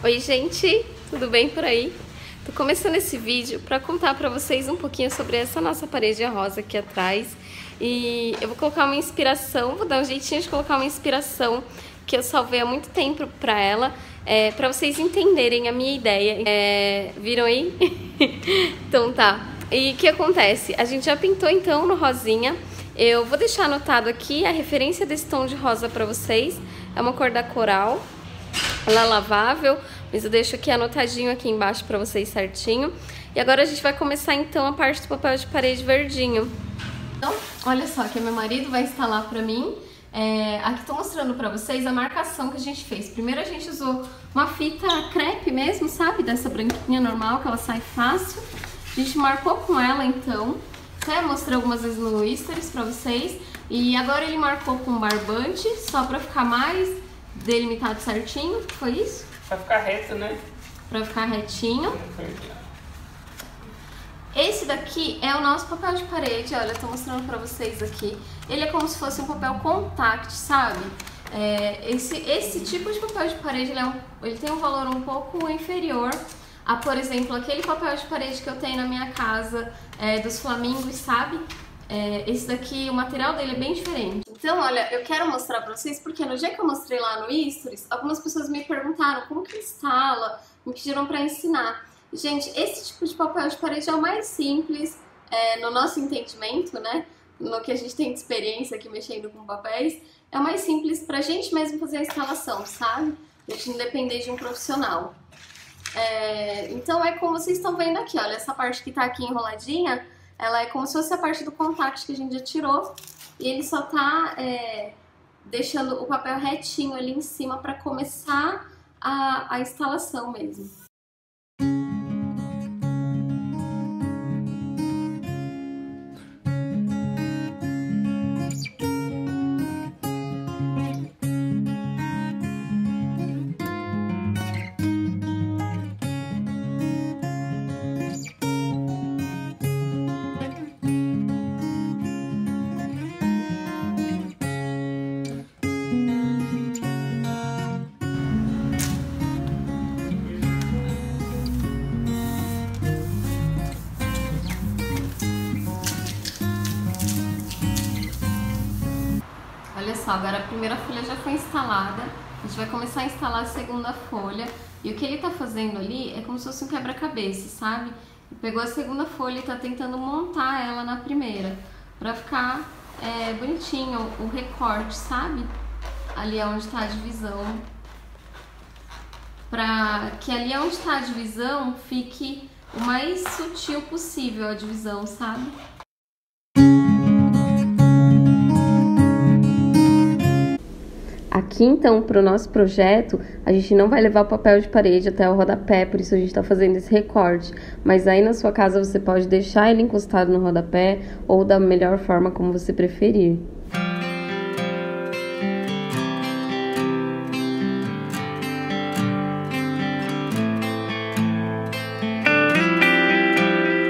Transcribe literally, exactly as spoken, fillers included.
Oi gente, tudo bem por aí? Tô começando esse vídeo para contar para vocês um pouquinho sobre essa nossa parede rosa aqui atrás. E eu vou colocar uma inspiração, vou dar um jeitinho de colocar uma inspiração que eu salvei há muito tempo para ela, é, para vocês entenderem a minha ideia. É, viram aí? Então tá. E o que acontece? A gente já pintou então no rosinha. Eu vou deixar anotado aqui a referência desse tom de rosa para vocês. É uma cor da Coral. Ela é lavável, mas eu deixo aqui anotadinho aqui embaixo pra vocês certinho. E agora a gente vai começar então a parte do papel de parede verdinho. Então, olha só que meu marido vai instalar pra mim. É, aqui tô mostrando pra vocês a marcação que a gente fez. Primeiro a gente usou uma fita crepe mesmo, sabe? Dessa branquinha normal, que ela sai fácil. A gente marcou com ela então. Até mostrei algumas vezes no Stories pra vocês. E agora ele marcou com barbante, só pra ficar mais delimitado certinho, foi isso? Pra ficar reto, né? Pra ficar retinho. Esse daqui é o nosso papel de parede, olha, eu tô mostrando pra vocês aqui. Ele é como se fosse um papel contact, sabe? É, esse, esse tipo de papel de parede, ele, é um, ele tem um valor um pouco inferior a, por exemplo, aquele papel de parede que eu tenho na minha casa, é, dos flamingos, sabe? É, esse daqui, o material dele é bem diferente. Então, olha, eu quero mostrar pra vocês, porque no dia que eu mostrei lá no Stories, algumas pessoas me perguntaram como que instala, me pediram pra ensinar. Gente, esse tipo de papel de parede é o mais simples, é, no nosso entendimento, né? No que a gente tem de experiência aqui mexendo com papéis, é o mais simples pra gente mesmo fazer a instalação, sabe? A gente não depender de um profissional. É, então é como vocês estão vendo aqui, olha, essa parte que tá aqui enroladinha, ela é como se fosse a parte do contact que a gente já tirou e ele só tá é, deixando o papel retinho ali em cima para começar a, a instalação mesmo. Olha só, agora a primeira folha já foi instalada, a gente vai começar a instalar a segunda folha. E o que ele tá fazendo ali é como se fosse um quebra-cabeça, sabe? Ele pegou a segunda folha e tá tentando montar ela na primeira, pra ficar é, bonitinho o recorte, sabe? Ali é onde tá a divisão. Pra que ali onde tá a divisão fique o mais sutil possível a divisão, sabe? Aqui, então, para o nosso projeto, a gente não vai levar o papel de parede até o rodapé, por isso a gente está fazendo esse recorte. Mas aí na sua casa você pode deixar ele encostado no rodapé ou da melhor forma como você preferir.